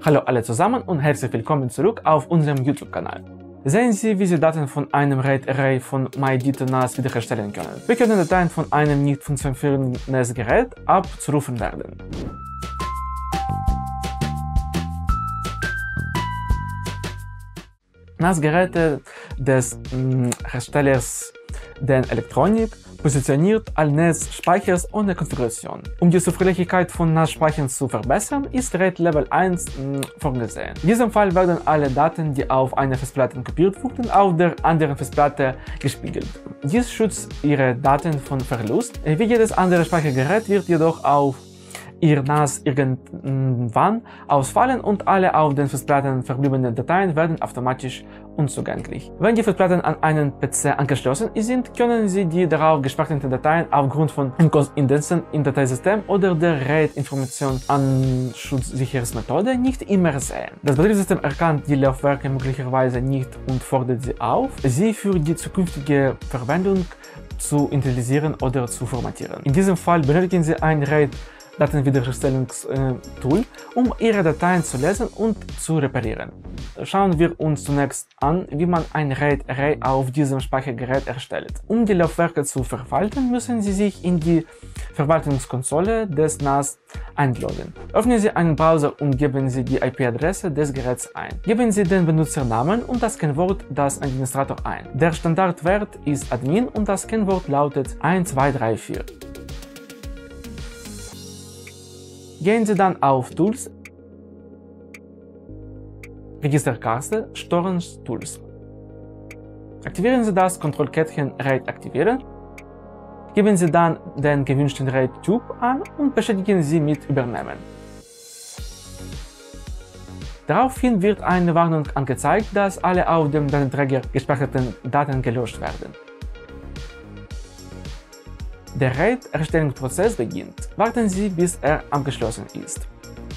Hallo alle zusammen und herzlich willkommen zurück auf unserem YouTube-Kanal. Sehen Sie, wie Sie Daten von einem RAID-Array von MyDito-NAS wiederherstellen können. Wir können Dateien von einem nicht funktionierendes Gerät abzurufen werden. NAS-Geräte des Herstellers den Elektronik positioniert als Netzspeichers ohne Konfiguration. Um die Zuverlässigkeit von NAS-Speichern zu verbessern, ist RAID Level 1 vorgesehen. In diesem Fall werden alle Daten, die auf einer Festplatte kopiert wurden, auf der anderen Festplatte gespiegelt. Dies schützt Ihre Daten von Verlust. Wie jedes andere Speichergerät wird jedoch auf Ihr NAS irgendwann ausfallen und alle auf den Festplatten verbliebenen Dateien werden automatisch unzugänglich. Wenn die Festplatten an einen PC angeschlossen sind, können Sie die darauf gespeicherten Dateien aufgrund von Inzidenzen im Dateisystem oder der RAID-Informationsschutzsicherungsmethode nicht immer sehen. Das Betriebssystem erkennt die Laufwerke möglicherweise nicht und fordert sie auf, sie für die zukünftige Verwendung zu initialisieren oder zu formatieren. In diesem Fall benötigen Sie ein Datenwiederherstellungstool, um Ihre Dateien zu lesen und zu reparieren. Schauen wir uns zunächst an, wie man ein RAID-Array auf diesem Speichergerät erstellt. Um die Laufwerke zu verwalten, müssen Sie sich in die Verwaltungskonsole des NAS einloggen. Öffnen Sie einen Browser und geben Sie die IP-Adresse des Geräts ein. Geben Sie den Benutzernamen und das Kennwort des Administrators ein. Der Standardwert ist Admin und das Kennwort lautet 1234. Gehen Sie dann auf Tools, Registerkarte, Storage Tools. Aktivieren Sie das Kontrollkettchen RAID aktivieren. Geben Sie dann den gewünschten RAID-Typ an und bestätigen Sie mit Übernehmen. Daraufhin wird eine Warnung angezeigt, dass alle auf dem Datenträger gespeicherten Daten gelöscht werden. Der RAID-Erstellungsprozess beginnt. Warten Sie, bis er abgeschlossen ist.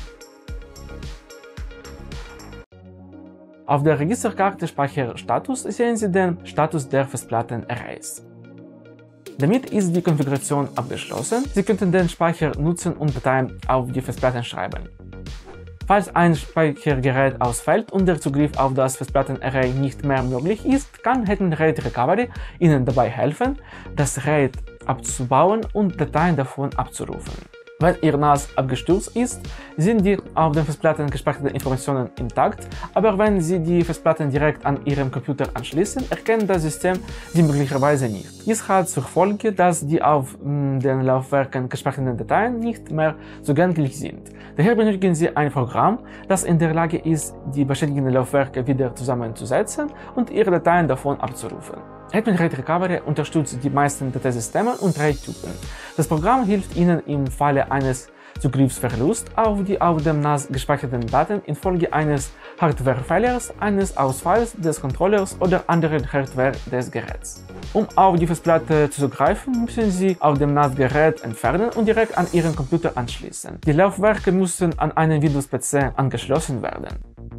Auf der Registerkarte Speicherstatus sehen Sie den Status der Festplatten-Arrays. Damit ist die Konfiguration abgeschlossen. Sie könnten den Speicher nutzen und Dateien auf die Festplatten schreiben. Falls ein Speichergerät ausfällt und der Zugriff auf das Festplatten-Array nicht mehr möglich ist, kann Hidden RAID Recovery Ihnen dabei helfen, das RAID abzubauen und Dateien davon abzurufen. Wenn Ihr NAS abgestürzt ist, sind die auf den Festplatten gespeicherten Informationen intakt, aber wenn Sie die Festplatten direkt an Ihrem Computer anschließen, erkennt das System sie möglicherweise nicht. Dies hat zur Folge, dass die auf den Laufwerken gespeicherten Dateien nicht mehr zugänglich sind. Daher benötigen Sie ein Programm, das in der Lage ist, die beschädigten Laufwerke wieder zusammenzusetzen und Ihre Dateien davon abzurufen. Hidden RAID Recovery unterstützt die meisten Dateisysteme und RAID-Typen. Das Programm hilft Ihnen im Falle eines Zugriffsverlusts auf die auf dem NAS gespeicherten Daten infolge eines Hardwarefehlers, eines Ausfalls des Controllers oder anderen Hardware des Geräts. Um auf die Festplatte zuzugreifen, müssen Sie auf dem NAS-Gerät entfernen und direkt an Ihren Computer anschließen. Die Laufwerke müssen an einen Windows-PC angeschlossen werden.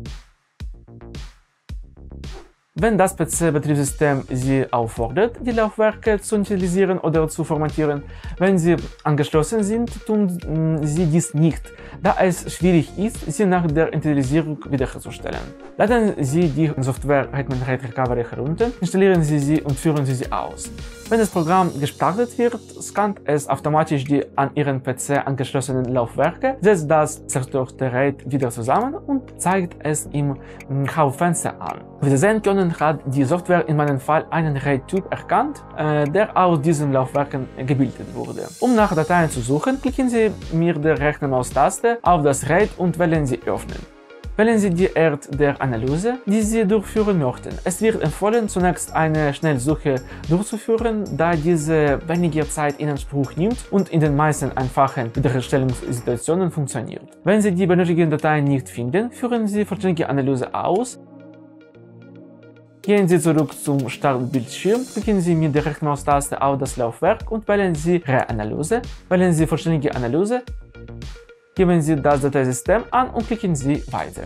Wenn das PC-Betriebssystem Sie auffordert, die Laufwerke zu initialisieren oder zu formatieren, wenn sie angeschlossen sind, tun Sie dies nicht, da es schwierig ist, sie nach der Initialisierung wiederherzustellen. Laden Sie die Software Hidden RAID Recovery herunter, installieren Sie sie und führen Sie sie aus. Wenn das Programm gestartet wird, scannt es automatisch die an Ihren PC angeschlossenen Laufwerke, setzt das zerstörte RAID wieder zusammen und zeigt es im Hauptfenster an. Wie Sie sehen können, hat die Software in meinem Fall einen RAID-Typ erkannt, der aus diesen Laufwerken gebildet wurde. Um nach Dateien zu suchen, klicken Sie mit der rechten Maustaste auf das RAID und wählen Sie Öffnen. Wählen Sie die Art der Analyse, die Sie durchführen möchten. Es wird empfohlen, zunächst eine Schnellsuche durchzuführen, da diese weniger Zeit in Anspruch nimmt und in den meisten einfachen Wiederherstellungssituationen funktioniert. Wenn Sie die benötigten Dateien nicht finden, führen Sie vollständige Analyse aus. Gehen Sie zurück zum Startbildschirm, klicken Sie mit der rechten Maustaste auf das Laufwerk und wählen Sie Reanalyse. Wählen Sie vollständige Analyse. Geben Sie das Dateisystem an und klicken Sie Weiter.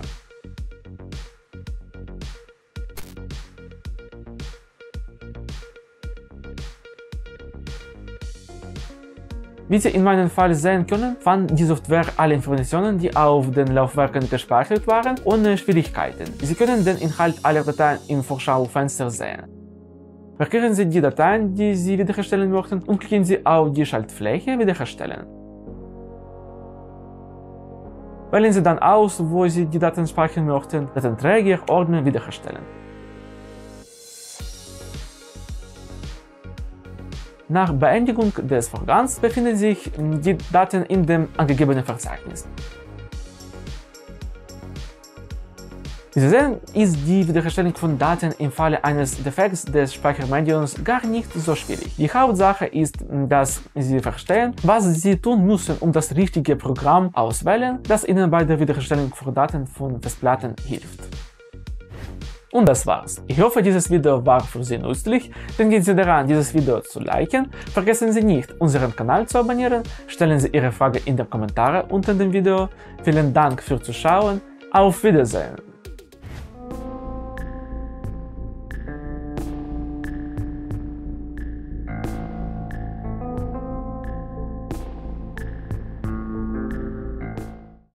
Wie Sie in meinem Fall sehen können, fand die Software alle Informationen, die auf den Laufwerken gespeichert waren, ohne Schwierigkeiten. Sie können den Inhalt aller Dateien im Vorschaufenster sehen. Markieren Sie die Dateien, die Sie wiederherstellen möchten, und klicken Sie auf die Schaltfläche Wiederherstellen. Wählen Sie dann aus, wo Sie die Daten speichern möchten, Datenträger, Ordner wiederherstellen. Nach Beendigung des Vorgangs befinden sich die Daten in dem angegebenen Verzeichnis. Wie Sie sehen, ist die Wiederherstellung von Daten im Falle eines Defekts des Speichermediums gar nicht so schwierig. Die Hauptsache ist, dass Sie verstehen, was Sie tun müssen, um das richtige Programm auszuwählen, das Ihnen bei der Wiederherstellung von Daten von Festplatten hilft. Und das war's. Ich hoffe, dieses Video war für Sie nützlich. Denken Sie daran, dieses Video zu liken. Vergessen Sie nicht, unseren Kanal zu abonnieren. Stellen Sie Ihre Frage in den Kommentaren unter dem Video. Vielen Dank fürs Zuschauen. Auf Wiedersehen.